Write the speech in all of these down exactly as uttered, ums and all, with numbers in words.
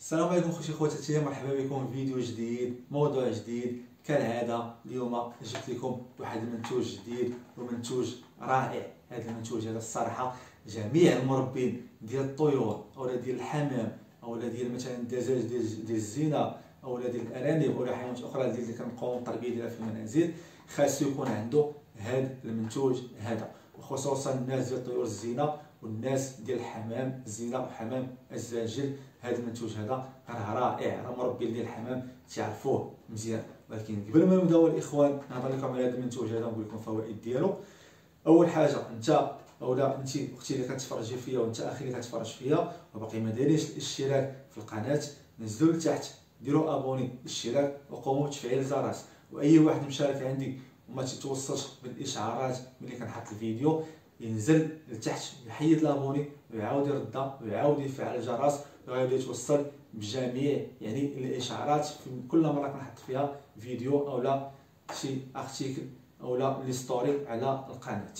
السلام عليكم خوتي خواتاتي، مرحبا بكم في فيديو جديد، موضوع جديد. كالعاده اليوم جبت لكم واحد المنتوج جديد ومنتوج رائع. هذا المنتوج هذا الصراحه جميع المربين ديال الطيور اولا ديال الحمام اولا ديال مثلا الدجاج ديال ديال الزينه اولا ديال الارانب اولا حيوانات اخرى اللي كنقوموا بالتربيه ديالها في المنازل، خاصو يكون عنده هذا المنتوج هذا، وخصوصا الناس ديال طيور الزينه والناس ديال الحمام الزينه وحمام الزاجل. هذا المنتوج هذا راه رائع، راه مربين ديال الحمام تعرفوه مزيان. ولكن قبل ما نبداو الاخوان نهضر لكم على هذا المنتوج هذا ونقول لكم الفوائد ديالو. اول حاجه انت اولا انت اختي اللي كتفرجي فيا وانت اخي اللي كتفرج فيا وباقي ما دايرينش الاشتراك في القناه، نزلوا لتحت ديروا ابوني بالاشتراك وقوموا بتفعيل الجرس، واي واحد مشارك عندي وما تتوصلش بالاشعارات ملي كنحط الفيديو ينزل لتحت يحيد لابوني ويعاود يردها ويعاود يفعل الجرس ويعاود يتوصل بجميع يعني الاشعارات في كل مره كنحط فيها فيديو اولا شي ارتيكل اولا لي ستوري على القناه.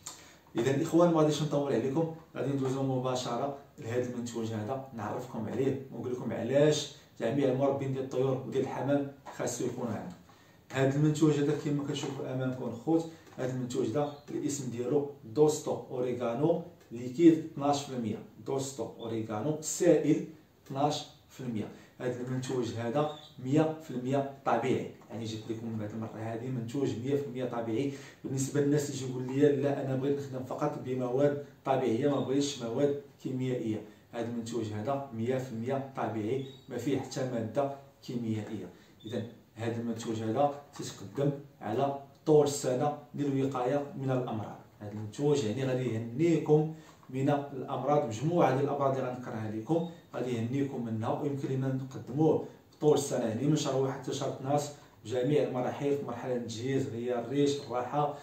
اذا الاخوان ما غاديش نطول عليكم، غادي ندوزو مباشره لهذا المنتوج هذا نعرفكم عليه ونقول لكم علاش جميع المربين ديال الطيور وديال الحمام خاصو يكون عنده هذا المنتوج هذا. كما كتشوفوا امامكم الخوت، هذا المنتوج هذا الاسم ديالو دوستو اوريغانو ليكيد اثناش في المية، دوستو اوريغانو سائل اثناش في المية. هذا المنتوج هذا مية في المية طبيعي، يعني جبت لكم هذه المره هذه منتوج مية في المية طبيعي. بالنسبه للناس اللي يقول لي لا انا بغيت نخدم فقط بمواد طبيعيه ما بغيتش مواد كيميائيه، هذا المنتوج هذا مية في المية طبيعي ما فيه حتى ماده كيميائيه. اذا هذا المنتوج هذا تتقدم على طول السنه للوقايه من الامراض. هذا المنتوج يعني غادي يهنيكم من الامراض، مجموعه ديال الامراض اللي غنذكرها لكم غادي يهنيكم منها، ويمكن لنا نقدموه طول السنه يعني من شهر واحد حتى شهر اثناش بجميع المراحل، في مرحله التجهيز هي الريش الراحه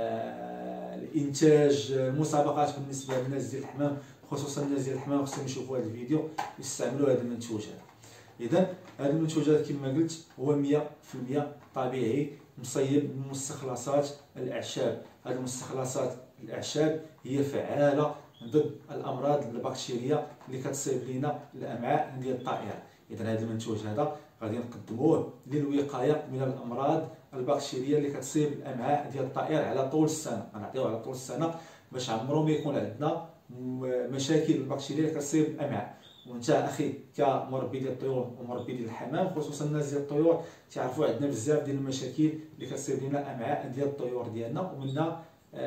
آه، الانتاج المسابقات. بالنسبه للناس ديال الحمام خصوصا الناس ديال الحمام خصهم يشوفوا هذا الفيديو يستعملوا هذا المنتوج هذا. اذا هذا المنتوج هذا كما قلت هو مية في المية طبيعي مصيب من مستخلصات الاعشاب. هذه المستخلصات الاعشاب هي فعاله ضد الامراض البكتيريه اللي كتصيب لنا الامعاء ديال الطائره. اذا هذا المنتوج هذا غادي نقدموه للوقايه من الامراض البكتيريه اللي كتصيب الامعاء ديال الطائر على طول السنه، غنعطيوه على طول السنه باش عمرو ما يكون عندنا مشاكل البكتيريه اللي كتصيب الامعاء. وانت اخي كمربي ديال الطيور ومربي ديال الحمام خصوصا الناس ديال الطيور تعرفوا عندنا بزاف ديال المشاكل اللي كتصيب لنا الامعاء ديال الطيور ديالنا ومنها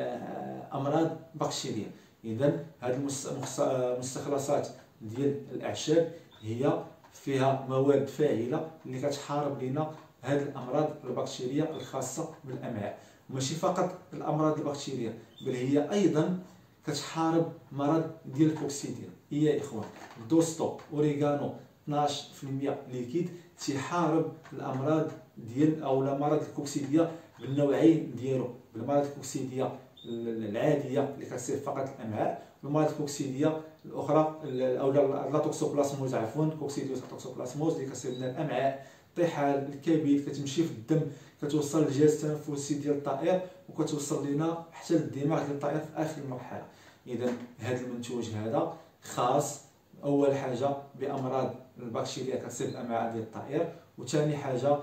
امراض بكتيريه. اذا هذه المستخلصات ديال الاعشاب هي فيها مواد فاعله اللي كتحارب لنا هذه الامراض البكتيريه الخاصه بالامعاء. ماشي فقط الامراض البكتيريه بل هي ايضا كتحارب مرض ديال الكوكسيديا. هي يا اخوان دوستو اوريغانو اثناش في المية ليكيد تيحارب الامراض ديال اولا مرض الكوكسيديا بالنوعين ديالو، بالمرض الكوكسيديا العاديه اللي كتصيب فقط الامعاء والمرض الكوكسيديا الاخرى اولا لا توكسوبلازموز عفوا كوكسيديوس توكسوبلازموز اللي كتصيب لنا الامعاء الطحال الكبد، كتمشي في الدم كتوصل للجهاز التنفسي ديال الطائر وكتوصل لنا حتى للدماغ ديال الطائر في اخر المرحله. اذا هذا المنتوج هذا خاص اول حاجه بامراض البكتيريا كتصيب الامعاء ديال الطائر، وثاني حاجه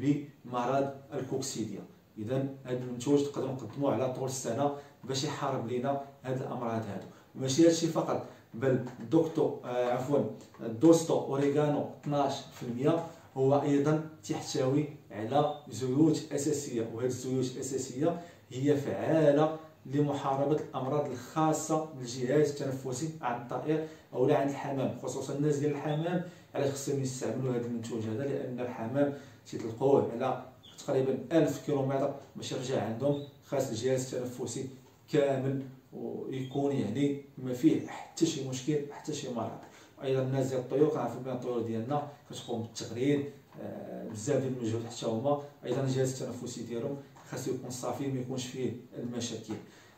بمرض الكوكسيديا. اذا هذا المنتوج تقدروا نقدموه على طول السنه باش يحارب لنا هاد الامراض هادو. وماشي هادشي فقط بل دوكتو آه عفوا دوستو اوريغانو اثناش في المية هو ايضا تحتوي على زيوت اساسيه، وهذه الزيوت الاساسيه هي فعاله لمحاربه الامراض الخاصه بالجهاز التنفسي عند الطائر او عند الحمام. خصوصا الناس ديال الحمام علاش خصهم يستعملوا هذا المنتوج هذا؟ لان الحمام تيطلقوه على تقريبا ألف كيلومتر باش يرجع عندهم خاص الجهاز التنفسي كامل ويكون يعني ما فيه حتى شي مشكل حتى شي مرض. وايضا الناس ديال الطيور كنعرفوا بان الطيور ديالنا كتقوم بالتغريد آه بزاف ديال المجهود حتى هما، ايضا الجهاز التنفسي ديالهم خاصو يكون صافي ما يكونش فيه المشاكل.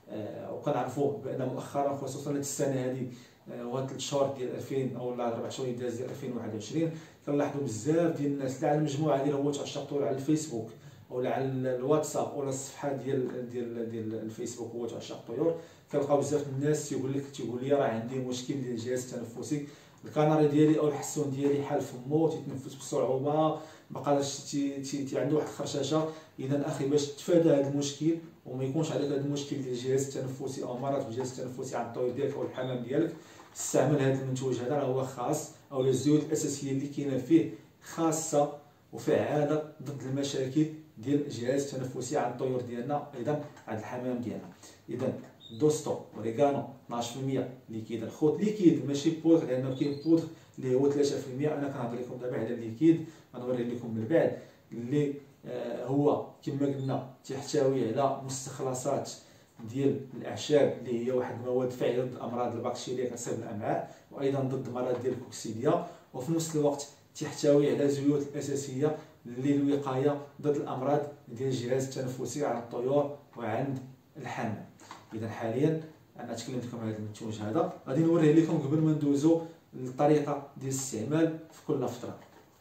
آه وكنعرفوا بان مؤخرا خصوصا هذه السنه هذه آه وهاد ثلاث شهور ديال ألفين او اربع شهور ديال ألفين وواحد وعشرين كنلاحظوا بزاف ديال الناس لا على المجموعه ديال هو تعشق الطيور على الفيسبوك ولا على الواتساب ولا الصفحه ديال ديال ديال الفيسبوك هو تعشق الطيور، كنلقاو بزاف الناس تيقول لك تيقول لي راه عندي مشكل ديال الجهاز التنفسي الكناري ديالي او الحسون ديالي حال فمو تيتنفس بصعوبه، مابقاش تي تي عنده واحد الخرشاشه. اذا اخي باش تتفادى هذا المشكل وما يكونش عليك هذا المشكل ديال الجهاز التنفسي او مرض في الجهاز التنفسي عن الطيور ديالك او الحمام ديالك، استعمل هذا المنتوج هذا، راه هو خاص، او الزيوت الاساسيه اللي كاينه فيه خاصه وفعاله ضد المشاكل ديال الجهاز التنفسي عند الطيور ديالنا، ايضا عند الحمام ديالنا. اذا دوستو اوريغانو اثناش بالمية ليكيد، الخوت ليكيد ماشي بودر، لانه كاين بودر اللي هو ثلاثة بالمية. انا كنهضر لكم دابا على الليكيد، غنوري لكم من بعد اللي آه هو كما قلنا تيحتوي على مستخلصات ديال الاعشاب اللي هي واحد المواد فاعله ضد الامراض البكتيريه كتصيب الامعاء، وايضا ضد مرض ديال الكوكسيديا، وفي نفس الوقت تحتوي على زيوت اساسيه للوقايه ضد الامراض ديال الجهاز التنفسي عند الطيور وعند الحمام. اذا حاليا انا تكلمت لكم على هذا المنتوج هذا، غادي نوريه لكم قبل ما ندوزو للطريقه ديال الاستعمال في كل فتره.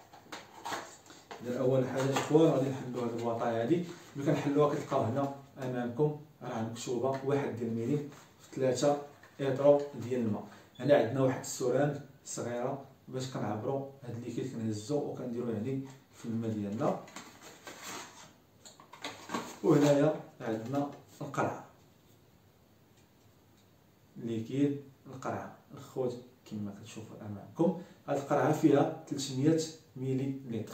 اذا اول حاجه اخوان غادي نحلوا هذه البواطه هذه اللي كنحلوها، كتلقاو هنا امامكم راه مكتوبه واحد ديال المليم في ثلاثة ايطرو ديال الماء. هنا عندنا واحد السرانج صغيره باش كنعبروا هاد الليكيد، كنهزو وكنديروا يعني في الماء ديالنا. وهنايا عندنا القرعه، ليكيد القرعه الخوت كما كتشوفوا امامكم. هاد القرعه فيها ثلاثمية ملي لتر.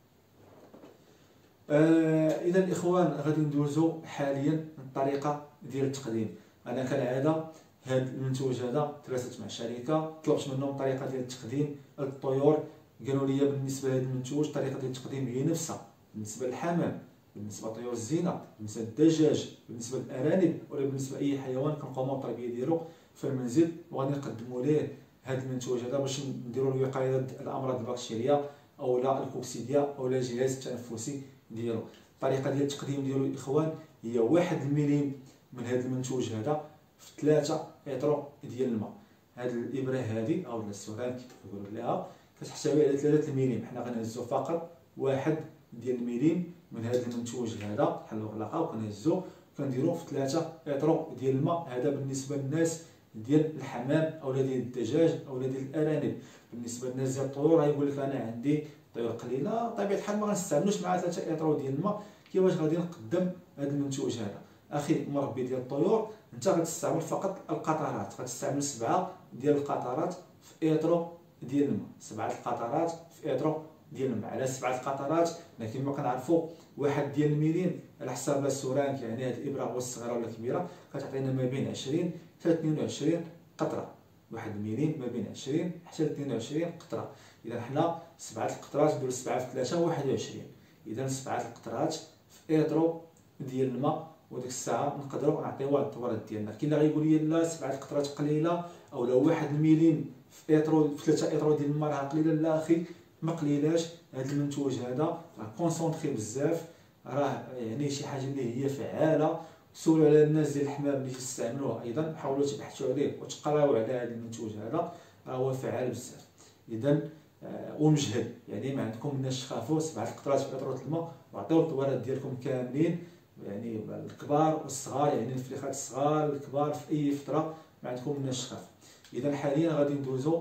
آه اذا الاخوان غادي ندوزو حاليا الطريقه ديال التقديم. انا كالعاده هاد المنتوج هذا درست مع شركه، طلبت منهم الطريقه ديال التقديم للطيور، قالوا لي بالنسبه لهذا المنتوج طريقه ديال التقديم هي نفسها بالنسبه للحمام، بالنسبه لطيور الزينه، بالنسبه للدجاج، بالنسبه للارانب، ولا بالنسبه لاي حيوان كنقوموا بالتربيه ديالو في المنزل، وغادي نقدموا ليه هذا المنتوج هذا باش نديروا له وقايه ضد الامراض البكتيريه او لا الكوكسيديا او لا الجهاز التنفسي ديالو. الطريقه ديال التقديم ديالو الاخوان هي واحد المليم من هذا المنتوج هذا في ثلاثة ايطرو ديال الماء. هذه الابره هذه او السرانج كيقولوا لها كتحتوي على ثلاثة المليم، حنا غنهزو فقط واحد ديال المليم من هذا المنتوج هذا، بحال الغلاقه، وكنهزو كنديرو في ثلاثة ايطرو ديال الماء. هذا بالنسبه للناس ديال الحمام او ديال الدجاج او ديال الارانب. بالنسبه للناس ديال الطيور غايقول لك انا عندي طيور قليله، طبيعه الحال ما غنستعملوش مع ثلاثة ايطرو ديال الماء. كيفاش غادي نقدم هذا المنتوج هذا؟ اخي مربي ديال الطيور، انت غتستعمل فقط القطرات، غتستعمل سبعه ديال القطرات في ايطرو ديال الماء، سبعه القطرات في ايطرو ديال الماء. على سبعه القطرات لكن ما كنعرفوا واحد ديال المليم على حساب السرانج، يعني هذه الابره هو الصغيره ولا الكبيره كتعطينا ما بين عشرين حتى اثنين وعشرين قطره، واحد المليم ما بين عشرين حتى اثنين وعشرين قطره. اذا حنا سبعه القطرات نديرو سبعه في ثلاثة واحد وعشرين، اذا سبعه القطرات في ايطرو ديال الماء، وديك الساعه نقدروا نعطيوها للطورات ديالنا. كاين اللي غايقول لي لا سبعه القطرات قليله، او لو واحد المليم في ايطرو في ثلاثة ايطرو ديال الماء راه قليله. لا اخي ما قليلاش، هذا المنتوج هذا راه كونسونطري بزاف، راه يعني شي حاجه اللي هي فعاله. سولوا على الناس ديال الحمام اللي تستعملوها ايضا، حاولوا تبحثوا عليه وتقراو على هذا المنتوج هذا، راه هو فعال بزاف. اذا آه ومجهد، يعني ما عندكم مناش تخافوا، سبعه القطرات في ايطرو الماء وعطيو الطوارات ديالكم كاملين، يعني الكبار والصغار، يعني الفريخات الصغار الكبار في اي فتره ما عندكم مناش تخاف. اذا حاليا غادي ندوزو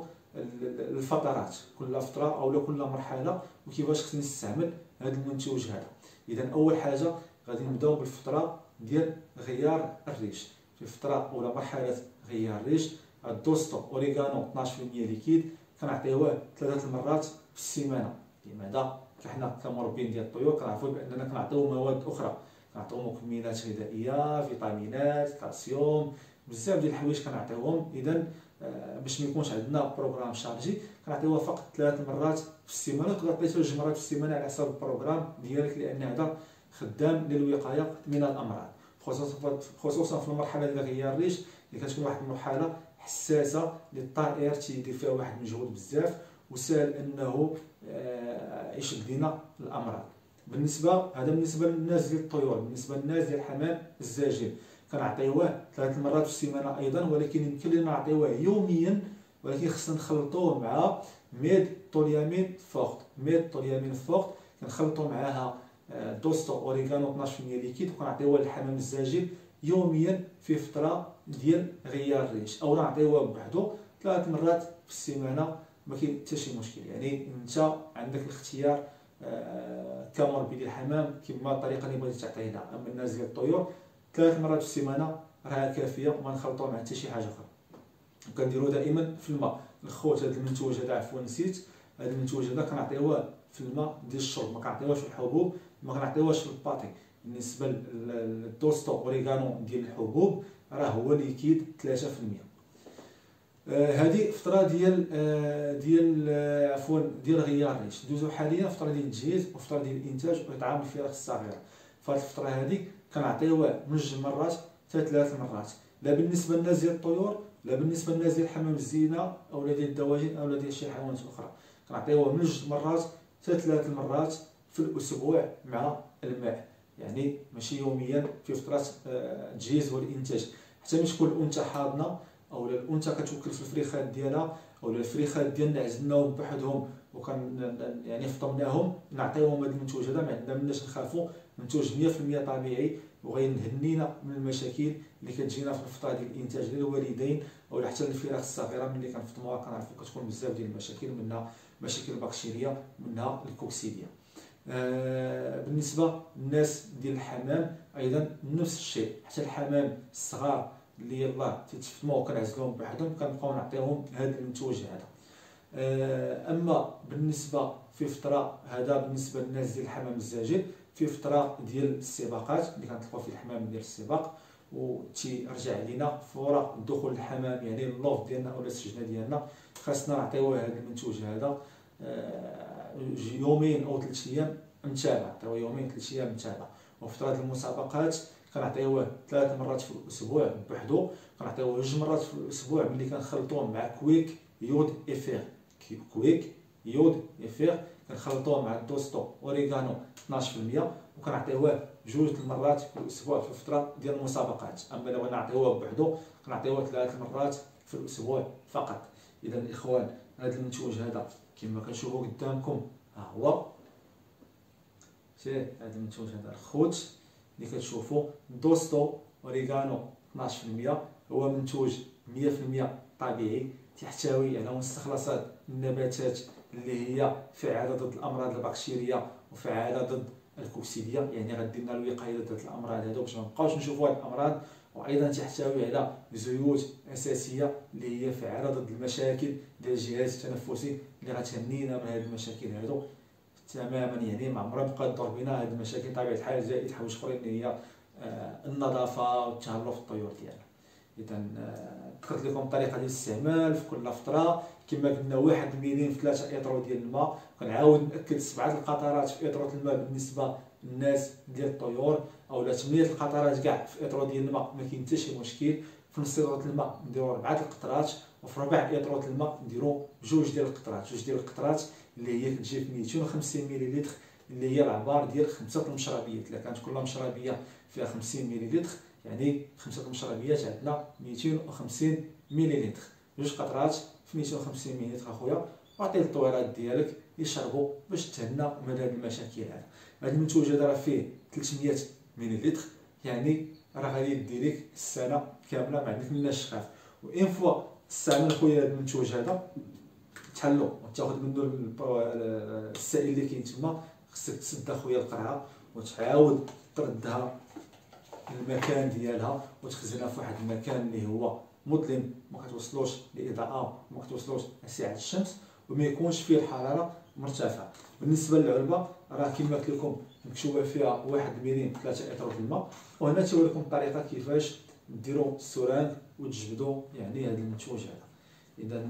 الفترات، كل فتره او كل مرحله وكيفاش خصني نستعمل هذا المنتوج هذا. اذا اول حاجه غادي نبداو بالفتره ديال غيار الريش. في الفتره ولا مرحله غيار الريش الدوستو اوريغانو اثناش بالمية ليكيد كنعطيوه ثلاثه المرات في السيمانه. لماذا؟ حنا كمربين ديال الطيور كنعرفوا باننا كنعطيو مواد اخرى، كنعطيو مكملات غذائيه، فيتامينات، كالسيوم، بزاف ديال الحوايج كنعطيوهم. اذا باش ما يكونش عندنا بروغرام شارجي كنعطيوها فقط ثلاث مرات في السيمانه. تقدر تعطيو جوج مرات في السيمانه على حسب البروغرام ديالك، لان هذا خدام للوقايه من الامراض، خصوصا خصوصا في المرحله ديال غيار الريش اللي كتكون واحد المرحله حساسه للطائر تيدير فيها واحد المجهود بزاف وسهل انه يشد لينا الامراض. بالنسبه هذا بالنسبه للناس ديال الطيور. بالنسبه للناس ديال الحمام الزاجل كنعطيوه ثلاث مرات في السيمانه ايضا، ولكن يمكن لنا نعطيوه يوميا، ولكن خصنا نخلطوه مع ميد طوليامين فورت. ميد طوليامين فورت كنخلطوا معاها دوستو اوريغانو اثناش بالمية ليكيد، وكنعطيوه للحمام الزاجل يوميا في فتره ديال غيار الريش، او نعطيوه بوحدو ثلاث مرات في السيمانه ما كاين حتى شي مشكل. يعني انت عندك الاختيار آه كمربي الحمام كما الطريقه اللي بغيتي تعطيه لها. اما الناس ديال الطيور ثلاث مرات في السيمانه راه كافيه وما نخلطوا مع حتى شي حاجه اخرى. وكنديروا دائما في الماء. الخوت هذا المنتوج هذا عفوا نسيت، هذا المنتوج هذا كنعطيوه في الماء ديال الشرب، ما كنعطيوهش في الحبوب، ما كنعطيوهش في الباطي. بالنسبه للدوستو اوريغانو ديال الحبوب راه هو ليكيد ثلاثة في المية. هذه آه فتره ديال آه ديال آه عفوا ديال غيار الريش. ندوزو حاليا فتره ديال التجهيز وفتره ديال الانتاج واطعام الفراخ الصغيره. فهاد الفتره هذه كنعطيوه من جوج مرات حتى ثلاث مرات، لا بالنسبه للناس ديال الطيور لا بالنسبه للناس ديال حمام الزينه او ديال الدواجن او ديال شي حيوانات اخرى. كنعطيوه من جوج مرات حتى ثلاث مرات في الاسبوع مع الماء، يعني ماشي يوميا في فتره التجهيز والانتاج. حتى ملي تكون الانثى حاضنه او الانثى كتوكل في الفريخات ديالها او الفريخات ديالنا عزلناهم بوحدهم وكان يعني فطمناهم، نعطيوهم هذا المنتوج هذا. ما عندنا مناش نخافوا، منتوج مية في المية طبيعي وغينهنينا من المشاكل اللي كتجينا في الفتره ديال الانتاج للوالدين او حتى للفراخ الصغيره. ملي كنفطموها كنعرفوا كتكون بزاف ديال المشاكل، منها مشاكل بكتيريه منها الكوكسيديا. آه بالنسبه للناس ديال الحمام ايضا نفس الشيء، حتى الحمام الصغار اللي يلاه تيتفطموا وكنعزلوهم بوحدهم كنبقاو نعطيوهم هذا المنتوج هذا. آه اما بالنسبه في فتره هذا بالنسبه للناس ديال الحمام الزاجل في فتره ديال السباقات اللي كنطلقوا في الحمام ديال السباق وتيرجع لينا فور دخول الحمام، يعني اللوف ديالنا او السجنه ديالنا خاصنا نعطيوه هذا المنتوج هذا آه يومين او ثلاث ايام متابعه، نعطيوه يومين ثلاث ايام متابعه. وفي فتره المسابقات كنعطيوه ثلاث مرات في الاسبوع بوحدو، كنعطيوه جوج مرات في الاسبوع ملي كنخلطوه مع كويك يود افير. كويك يود افير كنخلطوه مع الدوستو اوريغانو اثناش في المية وكنعطيوه جوج المرات في الاسبوع في الفتره ديال المسابقات. اما لو نعطيوه بوحدو كنعطيوه ثلاث مرات في الاسبوع فقط. اذا الاخوان هذا المنتوج هذا كما كنشوفوا قدامكم ها هو، شتي هذا المنتوج هذا الخوت اللي كتشوفوا دوستو اوريغانو اثناش في المية، هو منتوج مية في المية طبيعي، تحتوي على مستخلصات النباتات اللي هي فعاله ضد الامراض البكتيريه وفعاله ضد الكوكسيديا، يعني غدير لنا الوقايه ضد الامراض هذو باش ما نبقاوش نشوفوا هذه الامراض. وايضا تحتوي على زيوت اساسيه اللي هي فعاله ضد المشاكل ديال الجهاز التنفسي اللي غتهنينا من هذه المشاكل هذو تماما. يعني ما عمرها بقات تضر بنا هذه المشاكل بطبيعه الحال، زائد حوايج اخرين اللي هي النظافه والتهلا في الطيور ديالنا. اذا ذكرت لكم الطريقه ديال الاستعمال في كل فتره كما قلنا واحد المليم في ثلاثة اطرو ديال الماء. كنعاود ناكد سبعه القطرات في اطرو الماء بالنسبه للناس ديال الطيور، او ثمانيه القطرات كاع في اطرو ديال الماء ما كاين حتى شي مشكل. في نص اطرو الماء نديروا اربعه القطرات، وفي ربع اطرو الماء نديروا جوج ديال القطرات. جوج ديال القطرات اللي هي كتجي في مئتين وخمسين مليلتر اللي هي العبار ديال خمسه المشربيات. الا كانت كل مشربيه فيها خمسين مليلتر يعني خمسه المشربيات عندنا مئتين وخمسين مليلتر. جوج قطرات في مئتين وخمسين مليلتر اخويا، وعطيه للطويرات ديالك يشربوا باش تهنى من هذه المشاكل هذا. هذا المنتوج هذا راه فيه ثلاثمية مليلتر، يعني راه غادي يدي لك السنه كامله ما عندك مناش تخاف. وان فوا استعمل خويا هذا المنتوج هذا تحلو وتاخذ منه السائل اللي كاين تما، خصك تسد اخويا القرعه وتعاود تردها المكان ديالها وتخزنها في واحد المكان اللي هو مظلم، ما كتوصلوش الاضاءه وما كتوصلوش اشعه الشمس وما يكونش فيه الحراره مرتفعه. بالنسبه للعلبه راه كما قلت لكم مكتوبه فيها واحد مليم ثلاثة اطرو في الماء. وهنا توريكم الطريقه كيفاش ديروا السرانج وتجبدوا يعني هذا المنتوج هذا. اذا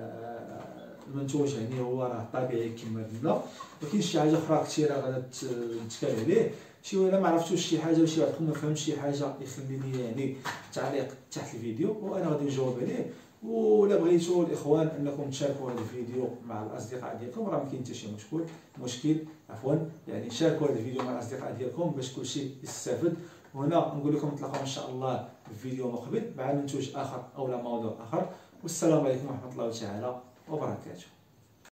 آه المنتوج يعني هو راه طبيعي كما قلنا. ما كاينش شي حاجه اخرى كثيره غادي نتكلم عليه. شي ولا ما عرفتوش شي حاجه ولا شي واحد ما فهمش شي حاجه يخلي لي يعني تعليق تحت الفيديو وانا غادي نجاوب عليه. ولا بغيتوا الاخوان انكم تشاركوا هذا الفيديو مع الاصدقاء ديالكم راه ما كاين حتى شي مشكل مشكل عفوا يعني شاركوا هذا الفيديو مع الاصدقاء ديالكم باش كلشي يستافد. وهنا نقول لكم نتلاقاو ان شاء الله في فيديو مقبل مع منتوج اخر او لا موضوع اخر. والسلام عليكم ورحمه الله تعالى وبركاته.